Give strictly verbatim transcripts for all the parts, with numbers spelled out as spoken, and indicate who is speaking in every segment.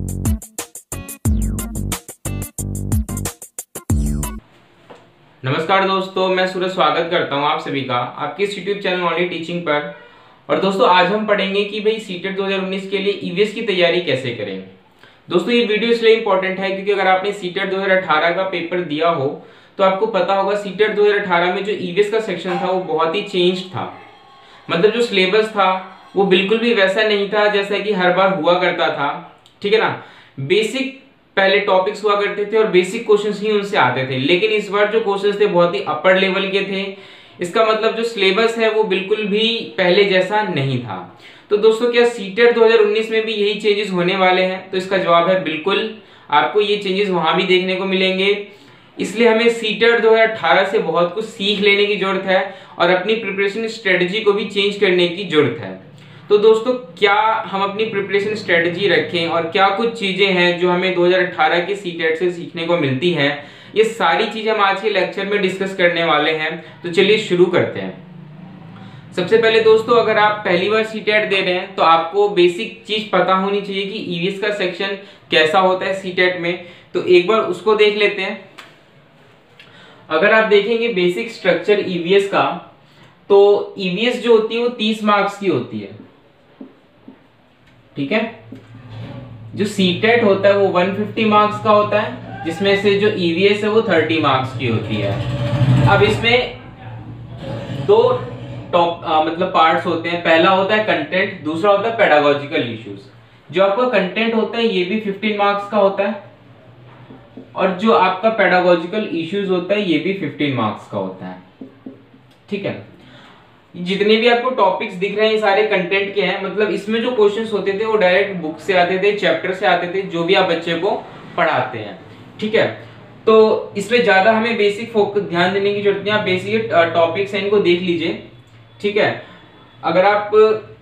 Speaker 1: नमस्कार दोस्तों, मैं सूरज स्वागत करता हूं आप सभी का आपके इस यूट्यूब चैनल ऑनलाइन टीचिंग पर। और दोस्तों आज हम पढ़ेंगे कि भाई सीटेट दो हज़ार उन्नीस के लिए ईवीएस की तैयारी कैसे करें। दोस्तों ये वीडियो इसलिए इंपॉर्टेंट है क्योंकि अगर आपने सीटेट दो हज़ार अठारह का पेपर दिया हो तो आपको पता होगा सीटेट दो हज़ार अठारह में जो ईवीएस का सेक्शन था वो बहुत ही चेंज था। मतलब जो सिलेबस था वो बिल्कुल भी वैसा नहीं था जैसा कि हर बार हुआ करता था। ठीक है ना, बेसिक पहले टॉपिक्स हुआ करते थे और बेसिक क्वेश्चंस ही उनसे आते थे, लेकिन इस बार जो क्वेश्चंस थे बहुत ही अपर लेवल के थे। इसका मतलब जो सिलेबस है वो बिल्कुल भी पहले जैसा नहीं था। तो दोस्तों क्या सीटेट दो हज़ार उन्नीस में भी यही चेंजेस होने वाले हैं? तो इसका जवाब है बिल्कुल, आपको ये चेंजेस वहां भी देखने को मिलेंगे। इसलिए हमें सीटेट दो हज़ार अठारह से बहुत कुछ सीख लेने की जरूरत है और अपनी प्रिपरेशन स्ट्रेटेजी को भी चेंज करने की जरूरत है। तो दोस्तों क्या हम अपनी प्रिपरेशन स्ट्रेटजी रखें और क्या कुछ चीजें हैं जो हमें दो हज़ार अठारह के सीटेट से सीखने को मिलती हैं, ये सारी चीजें हम आज के लेक्चर में डिस्कस करने वाले हैं। तो चलिए शुरू करते हैं। सबसे पहले दोस्तों अगर आप पहली बार सीटेट दे रहे हैं तो आपको बेसिक चीज पता होनी चाहिए कि ईवीएस का सेक्शन कैसा होता है सीटेट में। तो एक बार उसको देख लेते हैं। अगर आप देखेंगे बेसिक स्ट्रक्चर ईवीएस का, तो ईवीएस जो होती है वो तीस मार्क्स की होती है। ठीक है, जो सीटेट होता है वो एक सौ पचास मार्क्स का होता है, जिसमें से जो ईवीएस है वो तीस मार्क्स की होती है। अब इसमें दो टॉप मतलब पार्ट्स होते हैं। पहला होता है कंटेंट, दूसरा होता है पेडागोजिकल इश्यूज। जो आपका कंटेंट होता है ये भी पंद्रह मार्क्स का होता है और जो आपका पेडागोजिकल इश्यूज होता है ये भी पंद्रह मार्क्स का होता है। ठीक है, जितने भी आपको टॉपिक्स दिख रहे हैं ये सारे कंटेंट के हैं। मतलब इसमें जो क्वेश्चंस होते थे वो डायरेक्ट बुक से आते थे, चैप्टर से आते थे, जो भी आप बच्चे को पढ़ाते हैं। ठीक है, तो इसमें ज्यादा हमें बेसिक फोकस ध्यान देने की जरूरत नहीं। आप बेसिक टॉपिक्स हैं इनको देख लीजिए। ठीक है, अगर आप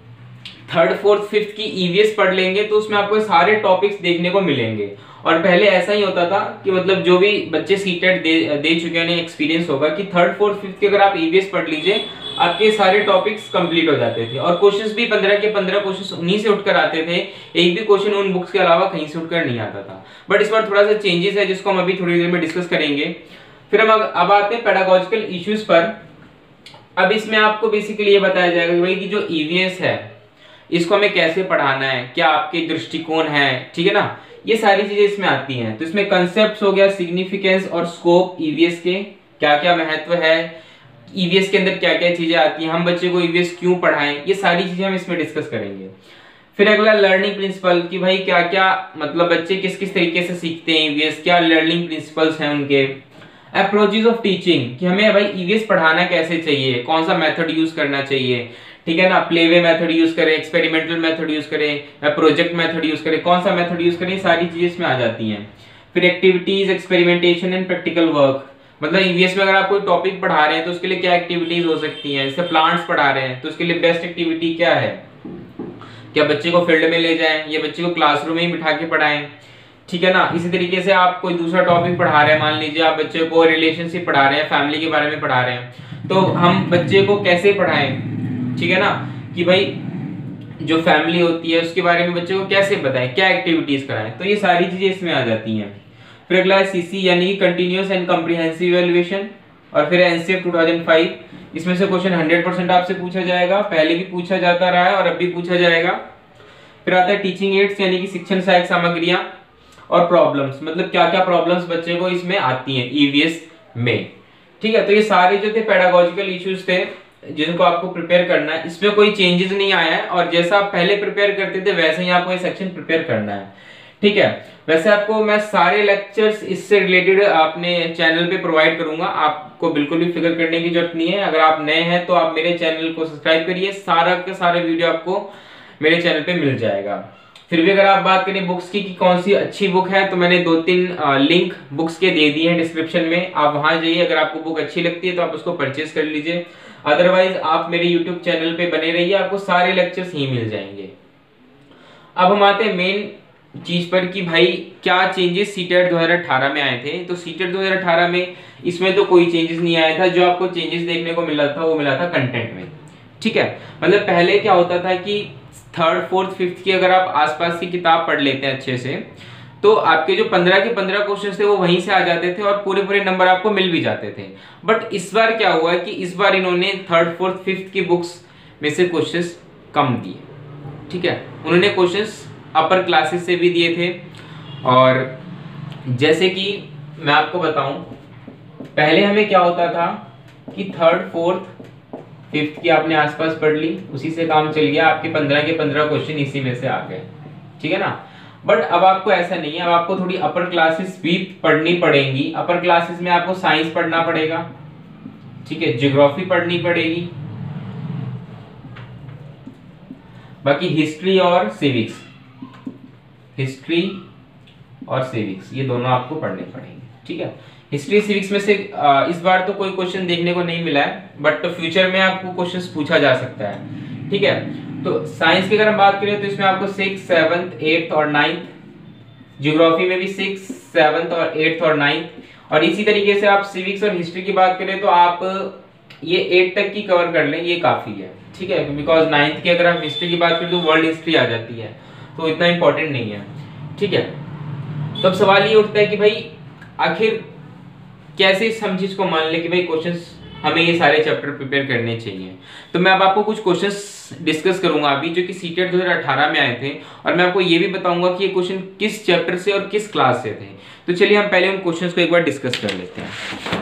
Speaker 1: थर्ड फोर्थ फिफ्थ की ईवीएस पढ़ लेंगे तो उसमें आपको सारे टॉपिक्स देखने को मिलेंगे। और पहले ऐसा ही होता था कि मतलब जो भी बच्चे सीटेट दे दे चुके हैं एक्सपीरियंस होगा कि थर्ड फोर्थ फिफ्थ की अगर आप ईवीएस पढ़ लीजिए आपके सारे टॉपिक्स कंप्लीट हो जाते थे और क्वेश्चंस भी पंद्रह के पंद्रह क्वेश्चंस उन्हीं से उठकर आते थे। एक भी क्वेश्चन उन बुक्स के अलावा कहीं से उठकर नहीं आता था। बट इस बार थोड़ा सा चेंजेस है जिसको हम अभी थोड़ी देर में डिस्कस करेंगे। फिर हम अब आते हैं पेडागोजिकल इश्यूज पर। अब इसमें आपको बेसिकली ये बताया जाएगा कि भाई की जो ईवीएस है इसको हमें कैसे पढ़ाना है, क्या आपके दृष्टिकोण है। ठीक है ना, ये सारी चीजें इसमें आती हैं। तो इसमें कंसेप्ट्स हो गया, सिग्निफिकेंस और स्कोप ईवीएस के क्या क्या महत्व है, ईवीएस के अंदर क्या क्या चीजें आती हैं, हम बच्चे को ईवीएस क्यों पढ़ाएं, ये सारी चीजें हम इसमें डिस्कस करेंगे। फिर अगला लर्निंग प्रिंसिपल कि भाई क्या क्या मतलब बच्चे किस किस तरीके से सीखते हैं ईवीएस, क्या लर्निंग प्रिंसिपल्स हैं उनके। अप्रोचेस ऑफ टीचिंग कि हमें भाई ईवीएस पढ़ाना कैसे चाहिए, कौन सा मेथड यूज करना चाहिए। ठीक है ना, प्लेवे मेथड यूज करें, एक्सपेरिमेंटल मेथड यूज करें या प्रोजेक्ट मेथड यूज करें, कौन सा मेथड यूज करें, सारी चीजें इसमें आ जाती हैं। फिर activities, experimentation and practical work, मतलब ईवीएस में अगर आप कोई टॉपिक पढ़ा रहे हैं तो उसके लिए क्या एक्टिविटीज हो सकती हैं। जैसे प्लांट्स पढ़ा रहे हैं तो उसके लिए बेस्ट एक्टिविटी क्या है, क्या बच्चे को फील्ड में ले जाएं या बच्चे को क्लासरूम में ही बिठा के पढ़ाएं। ठीक है ना, इसी तरीके से आप कोई दूसरा टॉपिक पढ़ा रहे हैं, मान लीजिए आप बच्चे को रिलेशनशिप पढ़ा रहे हैं, फैमिली के बारे में पढ़ा रहे हैं, तो हम बच्चे को कैसे पढ़ाएं। ठीक है ना, कि भाई जो फैमिली होती है उसके बारे में बच्चे को कैसे बताएं, क्या एक्टिविटीज कराएं। तो ये सारी चीजें इसमें आ जाती हैं। फिर अगला है सीसी यानी कि कंटिन्यूअस एंड कॉम्प्रिहेंसिव इवैल्यूएशन और फिर एनसीएफ दो हज़ार पाँच। इसमें से क्वेश्चन सौ परसेंट आपसे पूछा जाएगा, पहले भी पूछा जाता रहा है और अब भी पूछा जाएगा। फिर आता है टीचिंग एड्स यानी कि शिक्षण सहायक सामग्रियां और प्रॉब्लम्स, मतलब क्या क्या प्रॉब्लम्स बच्चे को इसमें आती हैं ईवीएस में। ठीक है, तो ये सारे जो थे पेडागोजिकल इश्यूज थे जिनको आपको प्रिपेयर करना है। इसमें कोई चेंजेस नहीं आया है और जैसा आप पहले प्रिपेयर करते थे वैसे ही आपको ये सेक्शन प्रिपेयर करना है। ठीक है, वैसे आपको मैं सारे लेक्चर्स इससे रिलेटेड अपने चैनल पे प्रोवाइड करूंगा, आपको बिल्कुल भी फिक्र करने की जरूरत नहीं है। अगर आप नए हैं तो आप मेरे चैनल को सब्सक्राइब करिए, सारा के सारे वीडियो आपको मेरे चैनल पे मिल जाएगा। फिर भी अगर आप बात करें बुक्स की कि कौन सी अच्छी बुक है, तो मैंने दो तीन लिंक बुक्स के दे दिए हैं डिस्क्रिप्शन में, आप वहां जाइए। अगर आपको बुक अच्छी लगती है तो आप उसको परचेज कर लीजिए, अदरवाइज आप मेरे यूट्यूब चैनल पे बने रहिए, आपको सारे लेक्चर्स ही मिल जाएंगे। अब हम आते हैं मेन चीज पर कि भाई क्या चेंजेस सीटेट दो हज़ार अठारह में आए थे। तो सीटेट दो हज़ार अठारह में इसमें तो कोई चेंजेस नहीं आया था। जो आपको चेंजेस देखने को मिला था वो मिला था कंटेंट में। ठीक है, मतलब पहले क्या होता था कि थर्ड फोर्थ फिफ्थ की अगर आप आसपास की किताब पढ़ लेते हैं अच्छे से, तो आपके जो पंद्रह के पंद्रह क्वेश्चन थे वो वहीं से आ जाते थे और पूरे पूरे नंबर आपको मिल भी जाते थे। बट इस बार क्या हुआ कि इस बार इन्होंने थर्ड फोर्थ फिफ्थ की बुक्स में से क्वेश्चंस कम दिए, ठीक है। उन्होंने क्वेश्चंस अपर क्लासेस से भी दिए थे, और जैसे कि मैं आपको बताऊं, पहले हमें क्या होता था कि थर्ड फोर्थ फिफ्थ की आपने आसपास पढ़ ली, उसी से काम चल गया, आपके पंद्रह के पंद्रह क्वेश्चन इसी में से आ गए, ठीक है ना। बट अब आपको ऐसा नहीं है, अब आपको थोड़ी अपर क्लासेस भी पढ़नी पड़ेंगी। अपर क्लासेस में आपको साइंस पढ़ना पड़ेगा, ठीक है, ज्योग्राफी पढ़नी पड़ेगी, बाकी हिस्ट्री और सिविक्स, हिस्ट्री और सिविक्स ये दोनों आपको पढ़ने पड़ेंगे, ठीक है। हिस्ट्री सिविक्स में से आ, इस बार तो कोई क्वेश्चन देखने को नहीं मिला है, बट तो फ्यूचर में आपको क्वेश्चंस पूछा जा सकता है, ठीक है। तो साइंस की अगर हम बात करें तो इसमें आपको सिक्स सेवंथ एट्थ और नाइन्थ, ज्योग्राफी में भी सिक्स सेवंथ और एट्थ और नाइन्थ, और इसी तरीके से आप सिविक्स और हिस्ट्री की बात करें तो आप ये एट तक की कवर कर लें, ये काफी है, ठीक है। बिकॉज नाइन्थ की अगर हम हिस्ट्री की बात करें तो वर्ल्ड हिस्ट्री आ जाती है, तो इतना इंपॉर्टेंट नहीं है, ठीक है। तो अब सवाल ये उठता है कि भाई आखिर कैसे इस हम चीज को मान ले कि भाई क्वेश्चंस हमें ये सारे चैप्टर प्रिपेयर करने चाहिए। तो मैं अब आपको कुछ क्वेश्चंस डिस्कस करूंगा अभी, जो कि सीटेट दो हज़ार अठारह में आए थे, और मैं आपको ये भी बताऊंगा कि ये क्वेश्चन किस चैप्टर से और किस क्लास से थे। तो चलिए हम पहले उन क्वेश्चंस को एक बार डिस्कस कर लेते हैं,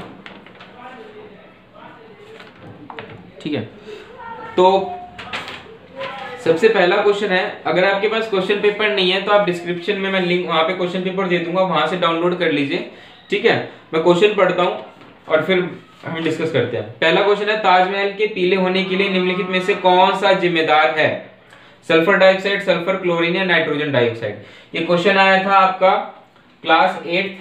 Speaker 1: ठीक है। तो सबसे पहला क्वेश्चन है, अगर आपके पास क्वेश्चन पेपर नहीं है तो आप डिस्क्रिप्शन में मैं लिंक वहां पे क्वेश्चन पेपर दे दूंगा, वहां से डाउनलोड कर लीजिए, ठीक है। मैं क्वेश्चन पढ़ता हूं और फिर हम डिस्कस करते हैं। पहला क्वेश्चन है, ताजमहल के पीले होने के लिए निम्नलिखित में से कौन सा जिम्मेदार है? सल्फर डाइऑक्साइड, सल्फर क्लोरीन या नाइट्रोजन डाइऑक्साइड। ये क्वेश्चन आया था आपका class eight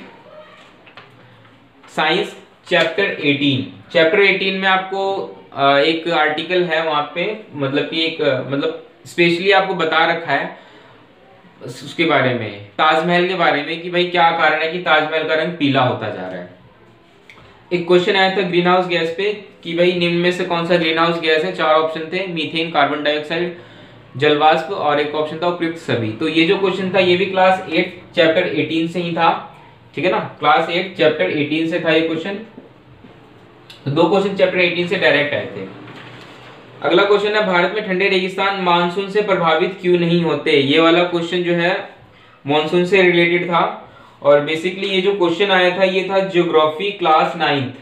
Speaker 1: science chapter eighteen. Chapter eighteen में आपको एक आर्टिकल है वहां पे, मतलब कि एक मतलब स्पेशली आपको बता रखा है उसके बारे में, ताजमहल के बारे में, कि भाई क्या कारण है कि ताजमहल का रंग पीला होता जा रहा है। एक क्वेश्चन आया था ग्रीन हाउस गैस पे कि भाई निम्न में से कौन सा ग्रीन हाउस गैस है? चार ऑप्शन थे, मीथेन, कार्बन डाइऑक्साइड, जलवाष्प और एक ऑप्शन था उपयुक्त सभी। तो ये जो क्वेश्चन था ये भी क्लास एट चैप्टर एटीन से ही था, ठीक है ना। क्लास एट चैप्टर एटीन से था ये क्वेश्चन। तो दो क्वेश्चन चैप्टर एटीन से डायरेक्ट आए थे। अगला क्वेश्चन है, भारत में ठंडे रेगिस्तान मानसून से प्रभावित क्यों नहीं होते? ये वाला क्वेश्चन जो है मानसून से रिलेटेड था, और बेसिकली ये जो क्वेश्चन आया था ये था geography class ninth,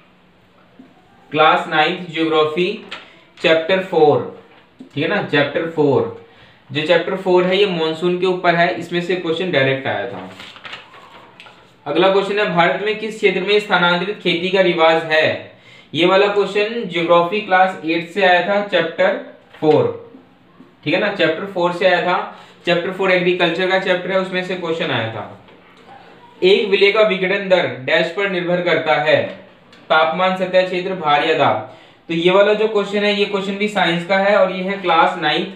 Speaker 1: class ninth geography chapter four, ठीक है ना, चैप्टर फोर। जो चैप्टर फोर है ये मानसून के ऊपर है, इसमें से क्वेश्चन डायरेक्ट आया था। अगला क्वेश्चन है, भारत में किस क्षेत्र में स्थानांतरित खेती का रिवाज है? ये वाला क्वेश्चन ज्योग्राफी क्लास एट से आया था, चैप्टर फोर, ठीक है ना, चैप्टर फोर से आया था। चैप्टर फोर एग्रीकल्चर का चैप्टर है, उसमें से क्वेश्चन आया था। एक विलेय का विघटन दर डैश पर निर्भर करता है? तापमान, सतह क्षेत्र, भार या दाब। तो ये वाला जो क्वेश्चन है ये क्वेश्चन भी साइंस का है, और ये है class ninth,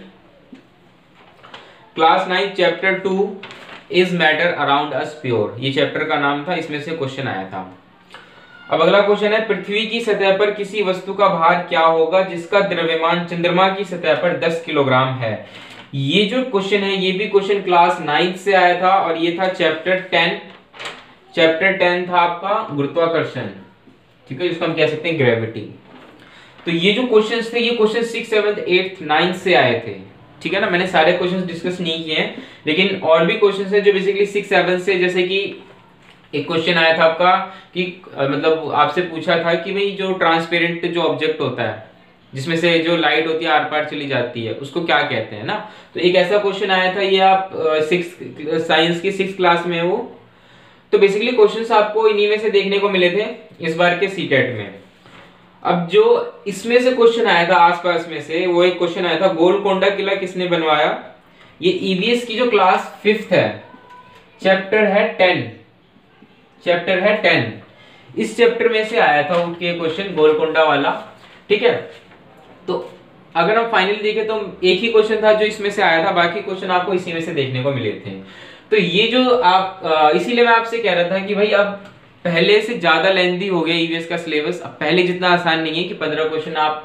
Speaker 1: class ninth chapter two is matter around us pure, ये चैप्टर का नाम था, इसमें से क्वेश्चन आया था। अब अगला क्वेश्चन है, पृथ्वी की सतह पर किसी वस्तु का भार क्या होगा जिसका द्रव्यमान चंद्रमा की सतह पर दस किलोग्राम है? ये जो क्वेश्चन है ये भी क्वेश्चन क्लास नाइन्थ से आया था, और ये था चैप्टर टेन, चैप्टर टेन था आपका गुरुत्वाकर्षण, ठीक है, जिसको हम कह सकते हैं ग्रेविटी। तो ये जो क्वेश्चंस थे ये question six seventh eighth ninth से आए थे, ठीक है ना। मैंने सारे क्वेश्चंस डिस्कस नहीं किए हैं, लेकिन और भी क्वेश्चंस हैं जो बेसिकली सिक्स सेवन से, जैसे कि एक क्वेश्चन आया था आपका कि मतलब आपसे पूछा था कि भाई जो ट्रांसपेरेंट जो ऑब्जेक्ट होता है जिसमें से जो लाइट होती है आर पार चली जाती है उसको क्या कहते हैं ना। तो एक ऐसा क्वेश्चन आया था, ये आप सिक्स साइंस की सिक्स क्लास में वो। तो बेसिकली क्वेश्चंस आपको इन्हीं में से देखने को मिले थे इस बार के सीटेट में। अब जो इसमें से क्वेश्चन आया था आसपास में से, वो एक क्वेश्चन आया था, गोलकोंडा किला किसने बनवाया? ये ईवीएस की जो क्लास फिफ्थ है, चैप्टर है टेन, चैप्टर है टेन, इस चैप्टर में से आया था उठ के क्वेश्चन गोलकोंडा वाला, ठीक है। तो अगर हम फाइनली देखें तो एक ही क्वेश्चन था जो इसमें से आया था, बाकी क्वेश्चन आपको इसी में से देखने को मिले थे। तो ये जो आप इसीलिए मैं आपसे कह रहा था कि भाई अब पहले से ज्यादा लेंथी हो गया ईवीएस का सिलेबस, अब पहले जितना आसान नहीं है कि पंद्रह क्वेश्चन आप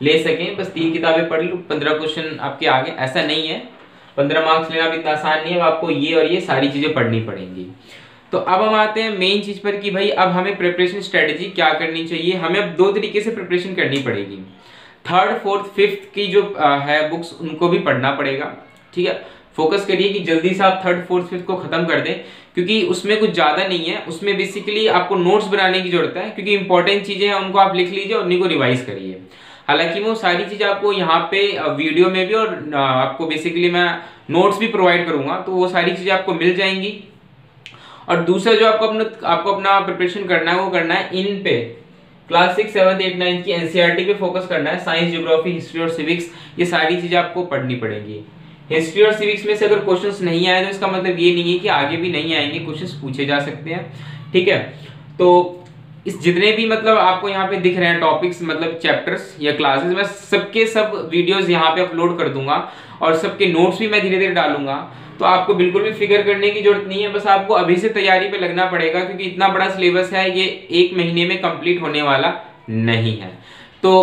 Speaker 1: ले सकें। बस तीन किताबें पढ़ लो, पंद्रह क्वेश्चन आपके आगे। ऐसा नहीं है, पंद्रह मार्क्स लेना भी इतना आसान नहीं है, आपको ये और ये सारी चीजें पढ़नी पड़ेंगी। तो अब हम आते हैं मेन चीज पर कि भाई अब हमें प्रिपरेशन स्ट्रेटेजी क्या करनी चाहिए। हमें अब दो तरीके से प्रिपरेशन करनी पड़ेगी। थर्ड फोर्थ फिफ्थ की जो है बुक्स उनको भी पढ़ना पड़ेगा, ठीक है। फोकस करिए कि जल्दी से आप थर्ड फोर्थ फिफ्थ को खत्म कर दें, क्योंकि उसमें कुछ ज्यादा नहीं है। उसमें बेसिकली आपको नोट्स बनाने की जरूरत है, क्योंकि इंपॉर्टेंट चीजें हैं उनको आप लिख लीजिए और उन्हीं को रिवाइज करिए। हालांकि मैं वो सारी चीजें आपको यहाँ पे वीडियो में भी और आपको बेसिकली मैं नोट्स भी प्रोवाइड करूंगा, तो वो सारी चीजें आपको मिल जाएंगी। और दूसरा जो आपको अपना आपको अपना प्रिपरेशन करना है वो करना है इन पे, class six seventh eight ninth की एनसीईआरटी पे फोकस करना है। साइंस, ज्योग्राफी, हिस्ट्री और सिविक्स, ये सारी चीजें आपको पढ़नी पड़ेंगी। हिस्ट्री और सिविक्स में से अगर क्वेश्चंस नहीं आए तो इसका मतलब ये नहीं है कि आगे भी नहीं आएंगे, क्वेश्चंस पूछे जा सकते हैं, ठीक है। तो इस जितने भी मतलब आपको यहाँ पे दिख रहे हैं टॉपिक्स, मतलब चैप्टर्स या क्लासेस, मैं सबके सब वीडियोस यहाँ पे अपलोड कर दूंगा और सबके नोट्स भी मैं धीरे धीरे डालूंगा। तो आपको बिल्कुल भी फिक्र करने की जरूरत नहीं है, बस आपको अभी से तैयारी पे लगना पड़ेगा, क्योंकि इतना बड़ा सिलेबस है, ये एक महीने में कंप्लीट होने वाला नहीं है। तो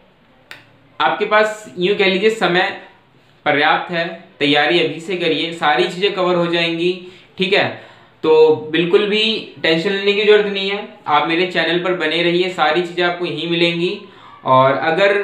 Speaker 1: आपके पास यूं कह लीजिए समय पर्याप्त है, तैयारी अभी से करिए, सारी चीजें कवर हो जाएंगी, ठीक है। तो बिल्कुल भी टेंशन लेने की जरूरत नहीं है, आप मेरे चैनल पर बने रहिए, सारी चीजें आपको यहीं मिलेंगी। और अगर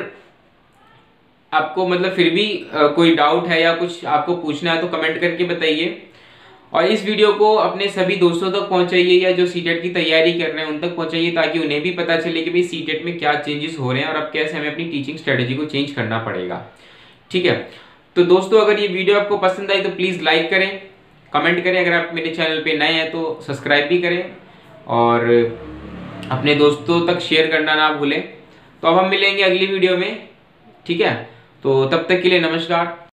Speaker 1: आपको मतलब फिर भी आ, कोई डाउट है या कुछ आपको पूछना है तो कमेंट करके बताइए। और इस वीडियो को अपने सभी दोस्तों तक पहुंचाइए, या जो सीटेट की तैयारी कर रहे हैं उन तक पहुंचाइए, ताकि उन्हें भी पता चले कि भाई सीटेट में क्या चेंजेस हो रहे हैं और अब कैसे हमें अपनी टीचिंग स्ट्रेटेजी को चेंज करना पड़ेगा, ठीक है। तो दोस्तों अगर ये वीडियो आपको पसंद आई तो प्लीज़ लाइक करें, कमेंट करें, अगर आप मेरे चैनल पे नए हैं तो सब्सक्राइब भी करें और अपने दोस्तों तक शेयर करना ना भूलें। तो अब हम मिलेंगे अगली वीडियो में, ठीक है। तो तब तक के लिए नमस्कार।